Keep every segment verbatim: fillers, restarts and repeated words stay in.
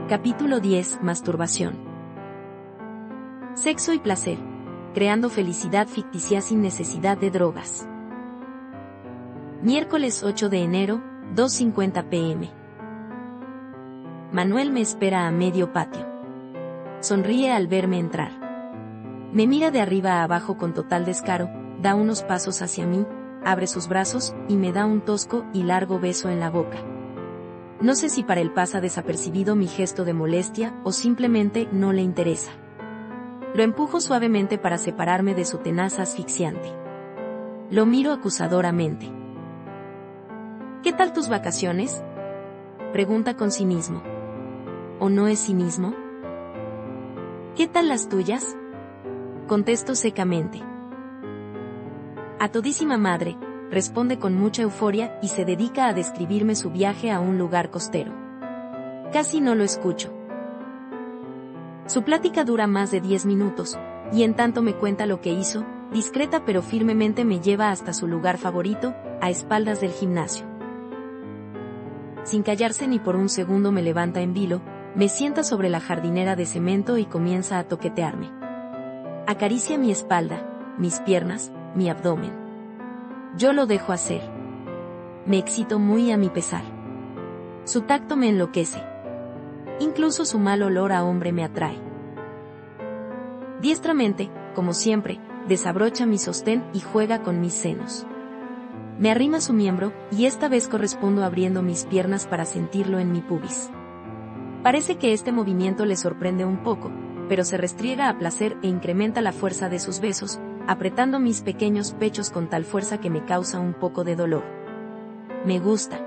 Capítulo diez. Masturbación. Sexo y placer. Creando felicidad ficticia sin necesidad de drogas. Miércoles ocho de enero, dos cincuenta pe eme. Manuel me espera a medio patio. Sonríe al verme entrar. Me mira de arriba a abajo con total descaro, da unos pasos hacia mí, abre sus brazos y me da un tosco y largo beso en la boca. No sé si para él pasa desapercibido mi gesto de molestia o simplemente no le interesa. Lo empujo suavemente para separarme de su tenaz asfixiante. Lo miro acusadoramente. ¿Qué tal tus vacaciones?, pregunta con cinismo. ¿O no es cinismo? ¿Qué tal las tuyas?, contesto secamente. A todísima madre, responde con mucha euforia y se dedica a describirme su viaje a un lugar costero. Casi no lo escucho. Su plática dura más de diez minutos, y en tanto me cuenta lo que hizo, discreta pero firmemente me lleva hasta su lugar favorito, a espaldas del gimnasio. Sin callarse ni por un segundo me levanta en vilo, me sienta sobre la jardinera de cemento y comienza a toquetearme. Acaricia mi espalda, mis piernas, mi abdomen. Yo lo dejo hacer. Me excito muy a mi pesar. Su tacto me enloquece. Incluso su mal olor a hombre me atrae. Diestramente, como siempre, desabrocha mi sostén y juega con mis senos. Me arrima su miembro, y esta vez correspondo abriendo mis piernas para sentirlo en mi pubis. Parece que este movimiento le sorprende un poco, pero se restriega a placer e incrementa la fuerza de sus besos, apretando mis pequeños pechos con tal fuerza que me causa un poco de dolor. Me gusta.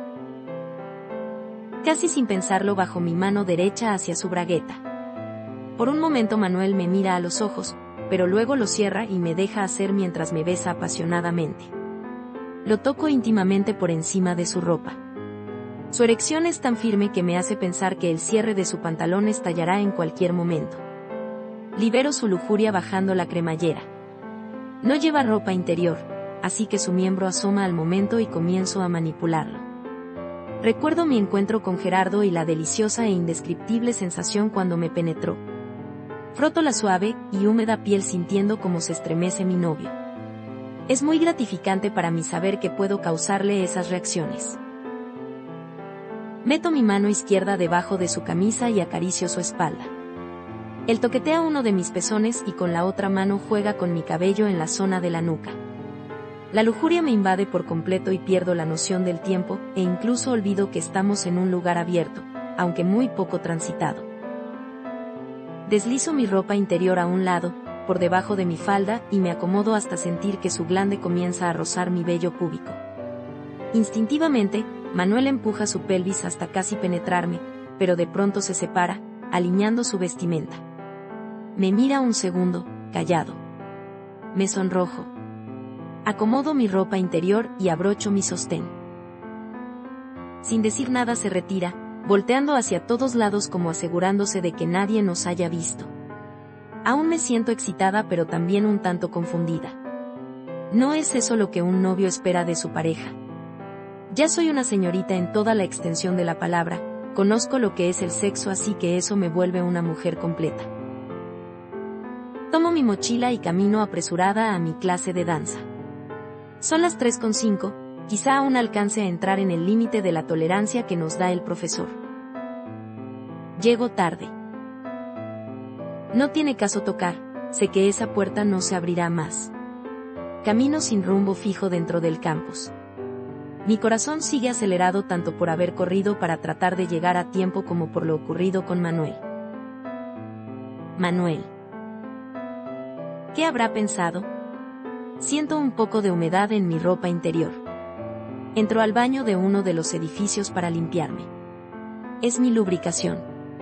Casi sin pensarlo bajo mi mano derecha hacia su bragueta. Por un momento Manuel me mira a los ojos, pero luego lo cierra y me deja hacer mientras me besa apasionadamente. Lo toco íntimamente por encima de su ropa. Su erección es tan firme que me hace pensar que el cierre de su pantalón estallará en cualquier momento. Libero su lujuria bajando la cremallera. No lleva ropa interior, así que su miembro asoma al momento y comienzo a manipularlo. Recuerdo mi encuentro con Gerardo y la deliciosa e indescriptible sensación cuando me penetró. Froto la suave y húmeda piel sintiendo cómo se estremece mi novio. Es muy gratificante para mí saber que puedo causarle esas reacciones. Meto mi mano izquierda debajo de su camisa y acaricio su espalda. Él toquetea uno de mis pezones y con la otra mano juega con mi cabello en la zona de la nuca. La lujuria me invade por completo y pierdo la noción del tiempo, e incluso olvido que estamos en un lugar abierto, aunque muy poco transitado. Deslizo mi ropa interior a un lado, por debajo de mi falda, y me acomodo hasta sentir que su glande comienza a rozar mi vello púbico. Instintivamente, Manuel empuja su pelvis hasta casi penetrarme, pero de pronto se separa, alineando su vestimenta. Me mira un segundo, callado. Me sonrojo. Acomodo mi ropa interior y abrocho mi sostén. Sin decir nada se retira, volteando hacia todos lados como asegurándose de que nadie nos haya visto. Aún me siento excitada pero también un tanto confundida. ¿No es eso lo que un novio espera de su pareja? Ya soy una señorita en toda la extensión de la palabra, conozco lo que es el sexo, así que eso me vuelve una mujer completa. Tomo mi mochila y camino apresurada a mi clase de danza. Son las tres con cinco, quizá aún alcance a entrar en el límite de la tolerancia que nos da el profesor. Llego tarde. No tiene caso tocar, sé que esa puerta no se abrirá más. Camino sin rumbo fijo dentro del campus. Mi corazón sigue acelerado tanto por haber corrido para tratar de llegar a tiempo como por lo ocurrido con Manuel. Manuel. ¿Qué habrá pensado? Siento un poco de humedad en mi ropa interior. Entro al baño de uno de los edificios para limpiarme. Es mi lubricación.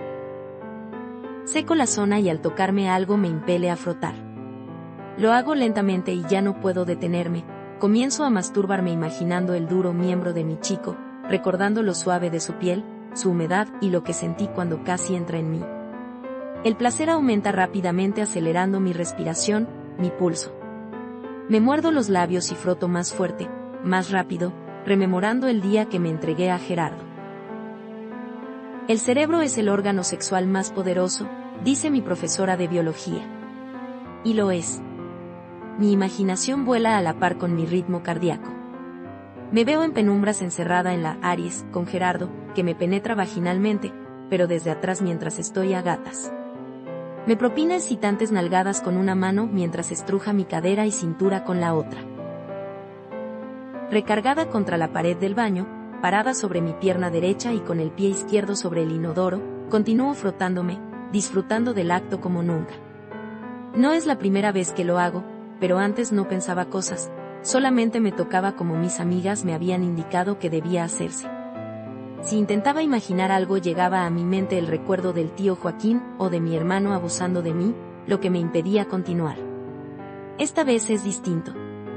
Seco la zona y al tocarme algo me impele a frotar. Lo hago lentamente y ya no puedo detenerme. Comienzo a masturbarme imaginando el duro miembro de mi chico, recordando lo suave de su piel, su humedad y lo que sentí cuando casi entra en mí. El placer aumenta rápidamente acelerando mi respiración, mi pulso. Me muerdo los labios y froto más fuerte, más rápido, rememorando el día que me entregué a Gerardo. El cerebro es el órgano sexual más poderoso, dice mi profesora de biología. Y lo es. Mi imaginación vuela a la par con mi ritmo cardíaco. Me veo en penumbras encerrada en la Aries, con Gerardo, que me penetra vaginalmente, pero desde atrás mientras estoy a gatas. Me propina excitantes nalgadas con una mano mientras estruja mi cadera y cintura con la otra. Recargada contra la pared del baño, parada sobre mi pierna derecha y con el pie izquierdo sobre el inodoro, continúo frotándome, disfrutando del acto como nunca. No es la primera vez que lo hago, pero antes no pensaba cosas, solamente me tocaba como mis amigas me habían indicado que debía hacerse. Si intentaba imaginar algo llegaba a mi mente el recuerdo del tío Joaquín o de mi hermano abusando de mí, lo que me impedía continuar. Esta vez es distinto.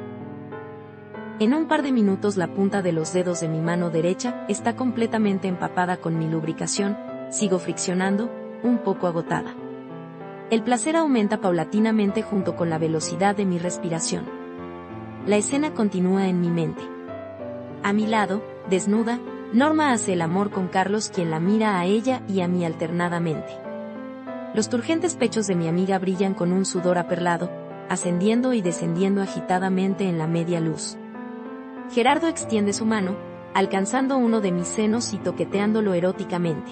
En un par de minutos la punta de los dedos de mi mano derecha está completamente empapada con mi lubricación, sigo friccionando, un poco agotada. El placer aumenta paulatinamente junto con la velocidad de mi respiración. La escena continúa en mi mente. A mi lado, desnuda, Norma hace el amor con Carlos, quien la mira a ella y a mí alternadamente. Los turgentes pechos de mi amiga brillan con un sudor aperlado, ascendiendo y descendiendo agitadamente en la media luz. Gerardo extiende su mano, alcanzando uno de mis senos y toqueteándolo eróticamente.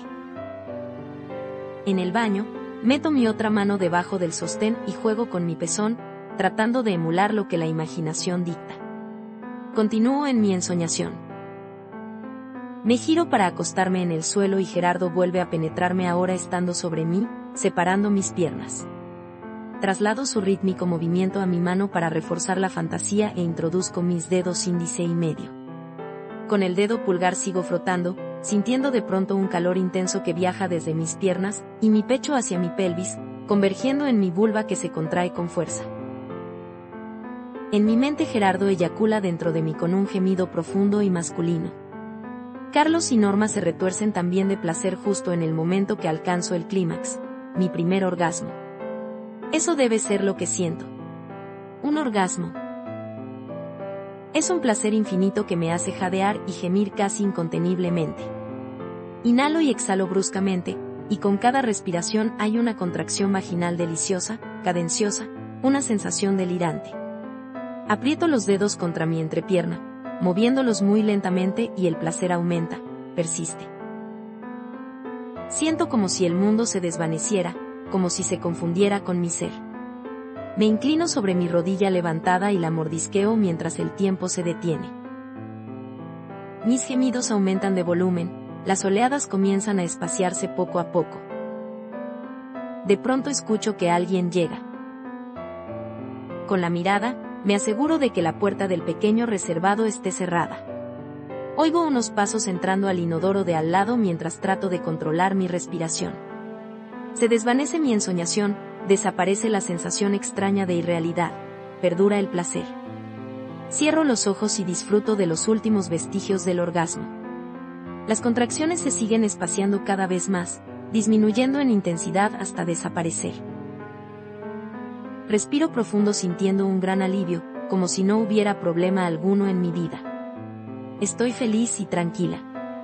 En el baño, meto mi otra mano debajo del sostén y juego con mi pezón, tratando de emular lo que la imaginación dicta. Continúo en mi ensoñación. Me giro para acostarme en el suelo y Gerardo vuelve a penetrarme ahora estando sobre mí, separando mis piernas. Traslado su rítmico movimiento a mi mano para reforzar la fantasía e introduzco mis dedos índice y medio. Con el dedo pulgar sigo frotando, sintiendo de pronto un calor intenso que viaja desde mis piernas y mi pecho hacia mi pelvis, convergiendo en mi vulva que se contrae con fuerza. En mi mente Gerardo eyacula dentro de mí con un gemido profundo y masculino. Carlos y Norma se retuercen también de placer justo en el momento que alcanzo el clímax, mi primer orgasmo. Eso debe ser lo que siento. Un orgasmo. Es un placer infinito que me hace jadear y gemir casi inconteniblemente. Inhalo y exhalo bruscamente, y con cada respiración hay una contracción vaginal deliciosa, cadenciosa, una sensación delirante. Aprieto los dedos contra mi entrepierna, moviéndolos muy lentamente y el placer aumenta, persiste. Siento como si el mundo se desvaneciera, como si se confundiera con mi ser. Me inclino sobre mi rodilla levantada y la mordisqueo mientras el tiempo se detiene. Mis gemidos aumentan de volumen, las oleadas comienzan a espaciarse poco a poco. De pronto escucho que alguien llega. Con la mirada, me aseguro de que la puerta del pequeño reservado esté cerrada. Oigo unos pasos entrando al inodoro de al lado mientras trato de controlar mi respiración. Se desvanece mi ensoñación, desaparece la sensación extraña de irrealidad, perdura el placer. Cierro los ojos y disfruto de los últimos vestigios del orgasmo. Las contracciones se siguen espaciando cada vez más, disminuyendo en intensidad hasta desaparecer. Respiro profundo sintiendo un gran alivio, como si no hubiera problema alguno en mi vida. Estoy feliz y tranquila.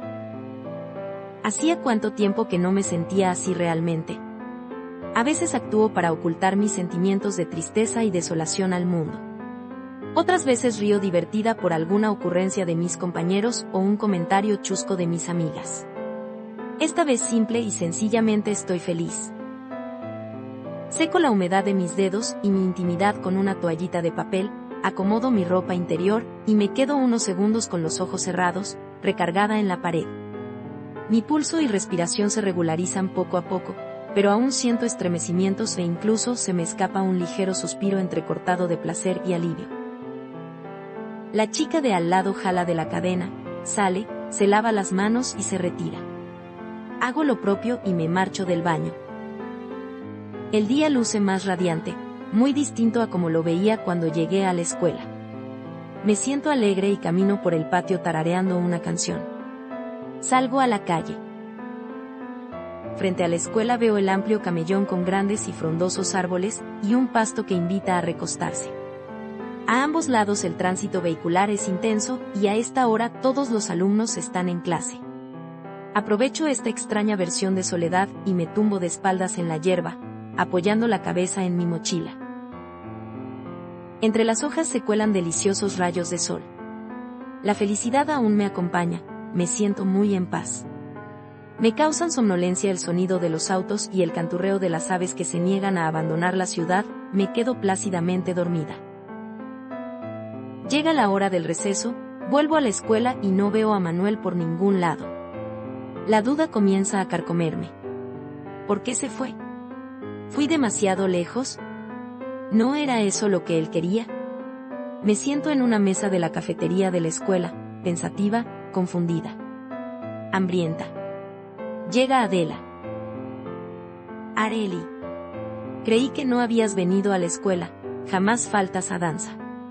¿Hacía cuánto tiempo que no me sentía así realmente? A veces actúo para ocultar mis sentimientos de tristeza y desolación al mundo. Otras veces río divertida por alguna ocurrencia de mis compañeros o un comentario chusco de mis amigas. Esta vez simple y sencillamente estoy feliz. Seco la humedad de mis dedos y mi intimidad con una toallita de papel, acomodo mi ropa interior y me quedo unos segundos con los ojos cerrados, recargada en la pared. Mi pulso y respiración se regularizan poco a poco, pero aún siento estremecimientos e incluso se me escapa un ligero suspiro entrecortado de placer y alivio. La chica de al lado jala de la cadena, sale, se lava las manos y se retira. Hago lo propio y me marcho del baño. El día luce más radiante, muy distinto a como lo veía cuando llegué a la escuela. Me siento alegre y camino por el patio tarareando una canción. Salgo a la calle. Frente a la escuela veo el amplio camellón con grandes y frondosos árboles y un pasto que invita a recostarse. A ambos lados el tránsito vehicular es intenso y a esta hora todos los alumnos están en clase. Aprovecho esta extraña versión de soledad y me tumbo de espaldas en la hierba, apoyando la cabeza en mi mochila. Entre las hojas se cuelan deliciosos rayos de sol. La felicidad aún me acompaña, me siento muy en paz. Me causan somnolencia el sonido de los autos y el canturreo de las aves que se niegan a abandonar la ciudad, me quedo plácidamente dormida. Llega la hora del receso, vuelvo a la escuela y no veo a Manuel por ningún lado. La duda comienza a carcomerme. ¿Por qué se fue? ¿Fui demasiado lejos? ¿No era eso lo que él quería? Me siento en una mesa de la cafetería de la escuela, pensativa, confundida. Hambrienta. Llega Adela. Areli. Creí que no habías venido a la escuela, jamás faltas a danza.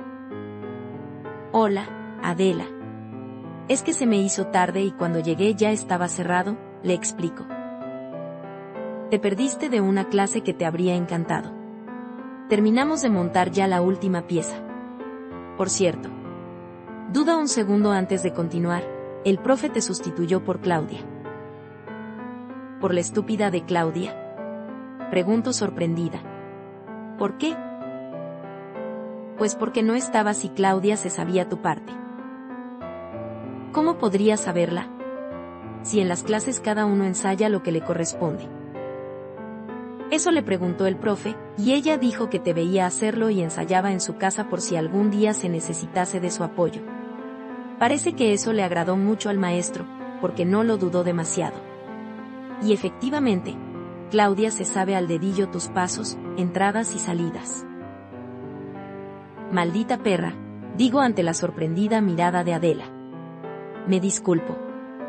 Hola, Adela. Es que se me hizo tarde y cuando llegué ya estaba cerrado, le explico. Te perdiste de una clase que te habría encantado. Terminamos de montar ya la última pieza. Por cierto. Duda un segundo antes de continuar, el profe te sustituyó por Claudia. ¿Por la estúpida de Claudia? Pregunto sorprendida. ¿Por qué? Pues porque no estabas y Claudia se sabía tu parte. ¿Cómo podría saberla? Si en las clases cada uno ensaya lo que le corresponde. Eso le preguntó el profe, y ella dijo que te veía hacerlo y ensayaba en su casa por si algún día se necesitase de su apoyo. Parece que eso le agradó mucho al maestro, porque no lo dudó demasiado. Y efectivamente, Claudia se sabe al dedillo tus pasos, entradas y salidas. Maldita perra, digo ante la sorprendida mirada de Adela. Me disculpo.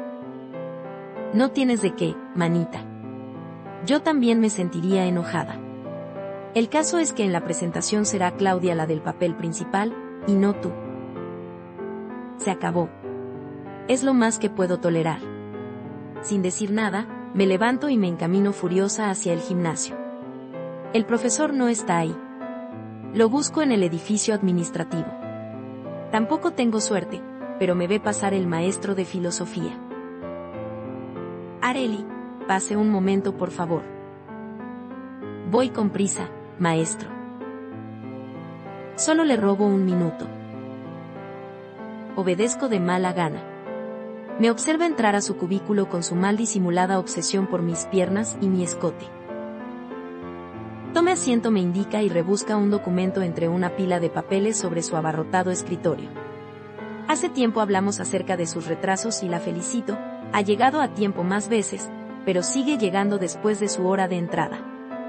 No tienes de qué, manita. Yo también me sentiría enojada. El caso es que en la presentación será Claudia la del papel principal, y no tú. Se acabó. Es lo más que puedo tolerar. Sin decir nada, me levanto y me encamino furiosa hacia el gimnasio. El profesor no está ahí. Lo busco en el edificio administrativo. Tampoco tengo suerte, pero me ve pasar el maestro de filosofía. Areli, pase un momento por favor. Voy con prisa, maestro. Solo le robo un minuto. Obedezco de mala gana. Me observa entrar a su cubículo con su mal disimulada obsesión por mis piernas y mi escote. Tome asiento, me indica y rebusca un documento entre una pila de papeles sobre su abarrotado escritorio. Hace tiempo hablamos acerca de sus retrasos y la felicito, ha llegado a tiempo más veces, pero sigue llegando después de su hora de entrada.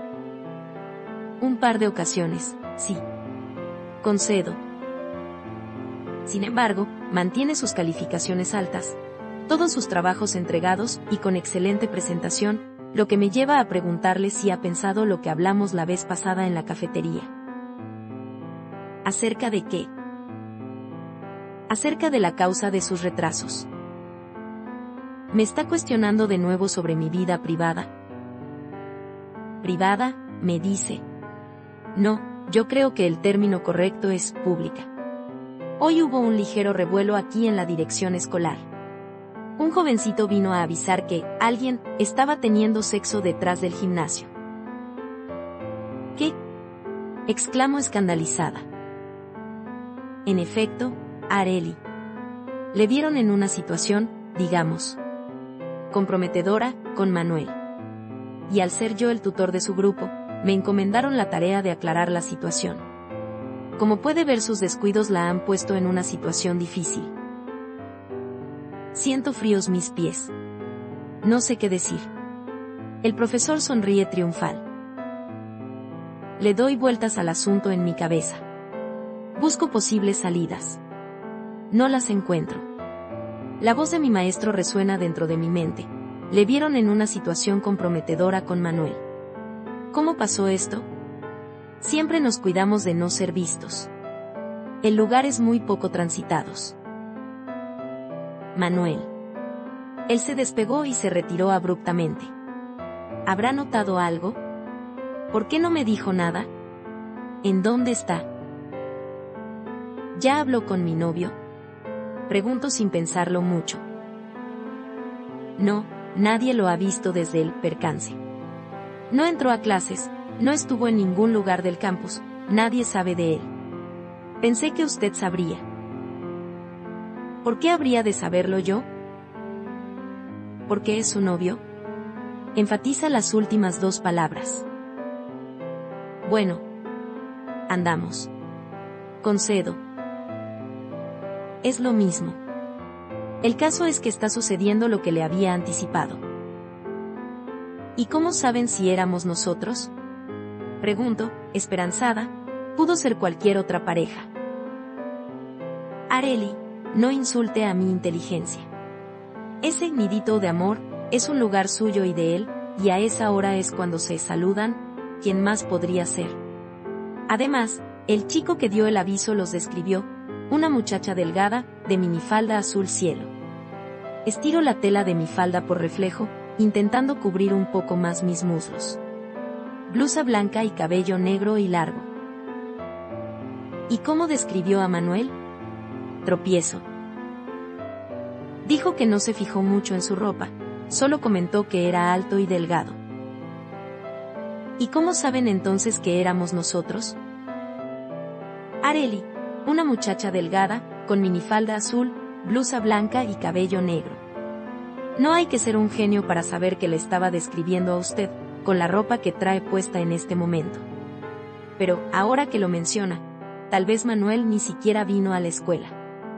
Un par de ocasiones, sí. Concedo. Sin embargo, mantiene sus calificaciones altas, todos sus trabajos entregados y con excelente presentación, lo que me lleva a preguntarle si ha pensado lo que hablamos la vez pasada en la cafetería. ¿Acerca de qué? Acerca de la causa de sus retrasos. Me está cuestionando de nuevo sobre mi vida privada. Privada, me dice. No, yo creo que el término correcto es pública. Hoy hubo un ligero revuelo aquí en la dirección escolar. Un jovencito vino a avisar que alguien estaba teniendo sexo detrás del gimnasio. ¿Qué? Exclamo escandalizada. En efecto, Areli. Le vieron en una situación, digamos, comprometedora, con Manuel. Y al ser yo el tutor de su grupo, me encomendaron la tarea de aclarar la situación. Como puede ver, sus descuidos la han puesto en una situación difícil. Siento fríos mis pies. No sé qué decir. El profesor sonríe triunfal. Le doy vueltas al asunto en mi cabeza. Busco posibles salidas. No las encuentro. La voz de mi maestro resuena dentro de mi mente. Le vieron en una situación comprometedora con Manuel. ¿Cómo pasó esto? Siempre nos cuidamos de no ser vistos. El lugar es muy poco transitados. Manuel. Él se despegó y se retiró abruptamente. ¿Habrá notado algo? ¿Por qué no me dijo nada? ¿En dónde está? ¿Ya habló con mi novio? Pregunto sin pensarlo mucho. No, nadie lo ha visto desde el percance. No entró a clases, no estuvo en ningún lugar del campus, nadie sabe de él. Pensé que usted sabría. ¿Por qué habría de saberlo yo? ¿Por qué es su novio? Enfatiza las últimas dos palabras. Bueno. Andamos. Concedo. Es lo mismo. El caso es que está sucediendo lo que le había anticipado. ¿Y cómo saben si éramos nosotros? Pregunto, esperanzada, pudo ser cualquier otra pareja. Arely, no insulte a mi inteligencia. Ese nidito de amor es un lugar suyo y de él, y a esa hora es cuando se saludan, ¿quién más podría ser? Además, el chico que dio el aviso los describió, una muchacha delgada, de minifalda azul cielo. Estiro la tela de mi falda por reflejo, intentando cubrir un poco más mis muslos. Blusa blanca y cabello negro y largo. ¿Y cómo describió a Manuel? Tropiezo. Dijo que no se fijó mucho en su ropa, solo comentó que era alto y delgado. ¿Y cómo saben entonces que éramos nosotros? Arely, una muchacha delgada, con minifalda azul, blusa blanca y cabello negro. No hay que ser un genio para saber que le estaba describiendo a usted, con la ropa que trae puesta en este momento. Pero, ahora que lo menciona, tal vez Manuel ni siquiera vino a la escuela.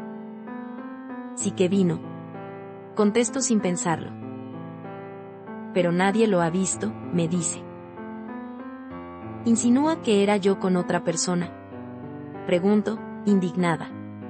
Sí que vino. Contesto sin pensarlo. Pero nadie lo ha visto, me dice. Insinúa que era yo con otra persona. Pregunto, indignada.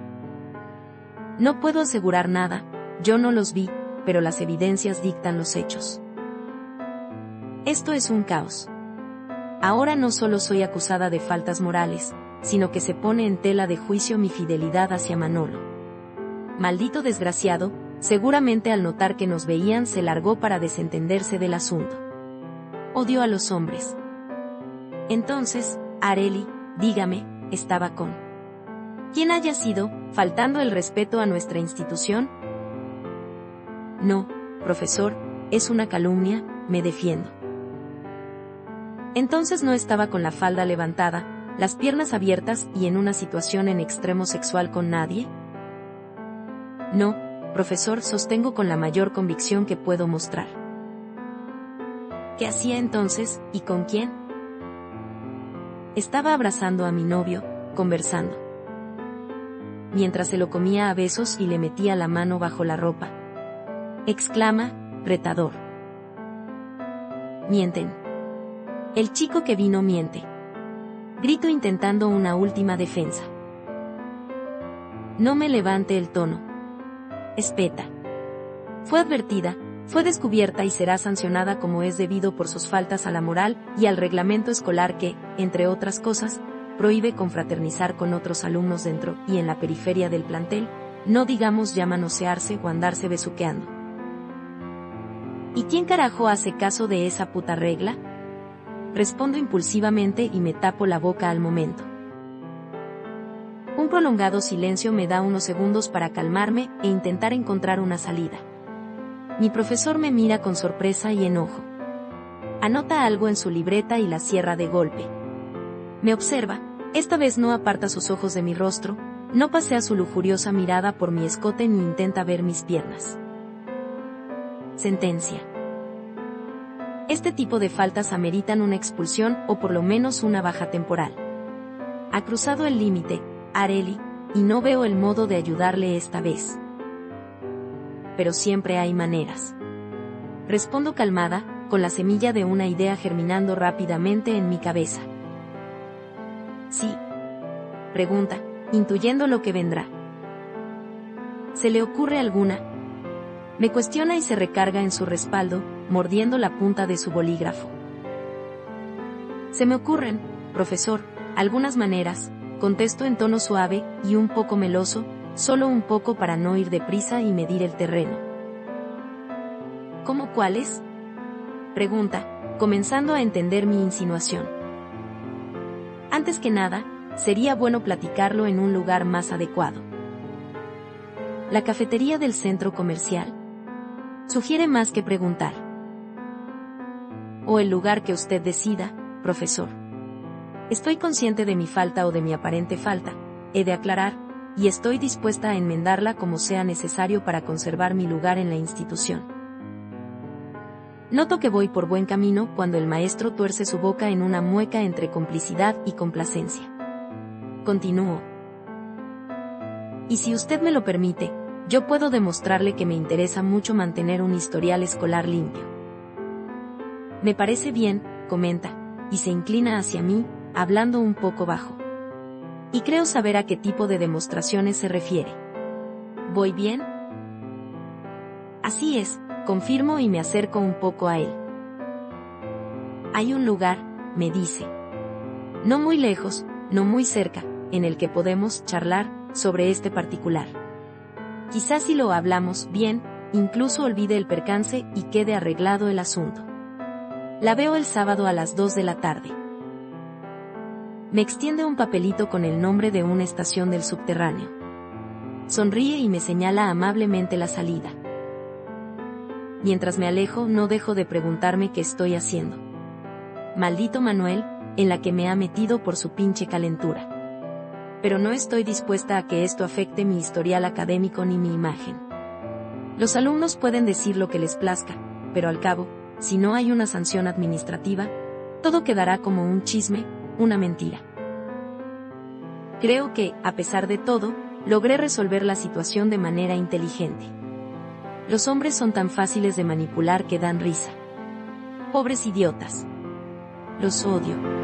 No puedo asegurar nada, yo no los vi, pero las evidencias dictan los hechos. Esto es un caos. Ahora no solo soy acusada de faltas morales, sino que se pone en tela de juicio mi fidelidad hacia Manolo. Maldito desgraciado, seguramente al notar que nos veían se largó para desentenderse del asunto. Odio a los hombres. Entonces, Arely, dígame, estaba con ¿quién haya sido, faltando el respeto a nuestra institución? No, profesor, es una calumnia, me defiendo. Entonces no estaba con la falda levantada, las piernas abiertas y en una situación en extremo sexual con nadie. No, profesor, sostengo con la mayor convicción que puedo mostrar. ¿Qué hacía entonces, y con quién? Estaba abrazando a mi novio, conversando. Mientras se lo comía a besos y le metía la mano bajo la ropa. Exclama, retador. Mienten. El chico que vino miente. Grito intentando una última defensa. No me levante el tono. Espeta. Fue advertida, fue descubierta y será sancionada como es debido por sus faltas a la moral y al reglamento escolar que, entre otras cosas, prohíbe confraternizar con otros alumnos dentro y en la periferia del plantel, no digamos ya manosearse o andarse besuqueando. ¿Y quién carajo hace caso de esa puta regla? Respondo impulsivamente y me tapo la boca al momento. Un prolongado silencio me da unos segundos para calmarme e intentar encontrar una salida. Mi profesor me mira con sorpresa y enojo. Anota algo en su libreta y la cierra de golpe. Me observa, esta vez no aparta sus ojos de mi rostro, no pasea su lujuriosa mirada por mi escote ni intenta ver mis piernas. Sentencia. Este tipo de faltas ameritan una expulsión o por lo menos una baja temporal. Ha cruzado el límite, Arely, y no veo el modo de ayudarle esta vez. Pero siempre hay maneras. Respondo calmada, con la semilla de una idea germinando rápidamente en mi cabeza. ¿Sí? Pregunta, intuyendo lo que vendrá. ¿Se le ocurre alguna? Me cuestiona y se recarga en su respaldo, mordiendo la punta de su bolígrafo. Se me ocurren, profesor, algunas maneras, contesto en tono suave y un poco meloso, solo un poco para no ir deprisa y medir el terreno. ¿Cómo cuáles? Pregunta, comenzando a entender mi insinuación. Antes que nada, sería bueno platicarlo en un lugar más adecuado. ¿La cafetería del centro comercial? Sugiere más que preguntar. O el lugar que usted decida, profesor. Estoy consciente de mi falta o de mi aparente falta, he de aclarar, y estoy dispuesta a enmendarla como sea necesario para conservar mi lugar en la institución. Noto que voy por buen camino cuando el maestro tuerce su boca en una mueca entre complicidad y complacencia. Continúo. Y si usted me lo permite, yo puedo demostrarle que me interesa mucho mantener un historial escolar limpio. Me parece bien, comenta, y se inclina hacia mí, hablando un poco bajo. Y creo saber a qué tipo de demostraciones se refiere. ¿Voy bien? Así es, confirmo y me acerco un poco a él. Hay un lugar, me dice. No muy lejos, no muy cerca, en el que podemos charlar sobre este particular. Quizás si lo hablamos bien, incluso olvide el percance y quede arreglado el asunto. La veo el sábado a las dos de la tarde. Me extiende un papelito con el nombre de una estación del subterráneo. Sonríe y me señala amablemente la salida. Mientras me alejo, no dejo de preguntarme qué estoy haciendo. Maldito Manuel, en la que me ha metido por su pinche calentura. Pero no estoy dispuesta a que esto afecte mi historial académico ni mi imagen. Los alumnos pueden decir lo que les plazca, pero al cabo, si no hay una sanción administrativa, todo quedará como un chisme, una mentira. Creo que, a pesar de todo, logré resolver la situación de manera inteligente. Los hombres son tan fáciles de manipular que dan risa. Pobres idiotas. Los odio.